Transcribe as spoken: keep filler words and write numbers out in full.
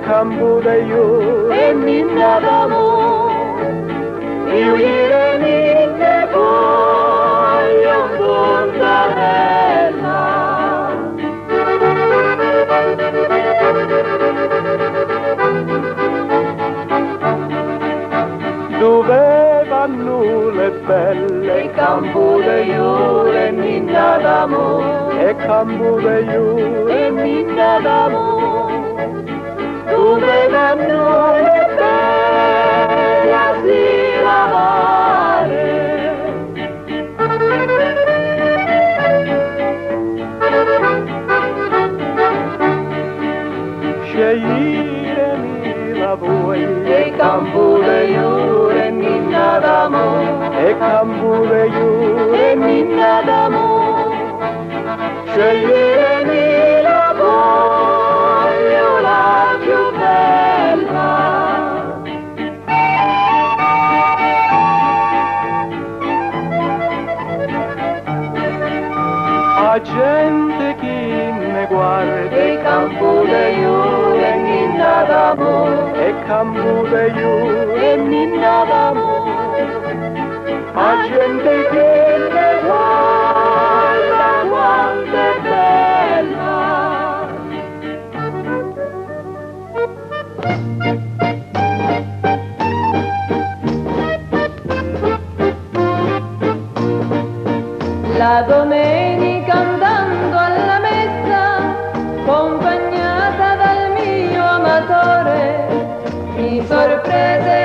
campo de io e minna d'amore, io ieri mi ne voglio fontanella. Dove vanno le belle, e campo de io e minna d'amore, e campo de io e minna d'amore. Dove vanno le belle a si lavare? Scegliermi la vuoi, e campo de io e minna d'amore, e campo de io e minna d'amore. Scegliermi la voglio la più bella. A gente che mi guarda, e campo de io e minna d'amore, e campo de io e minna d'amore. A gente che mi guarda quanto è bella. La domenica andando alla messa, accompagnata dal mio amatore, mi sorprese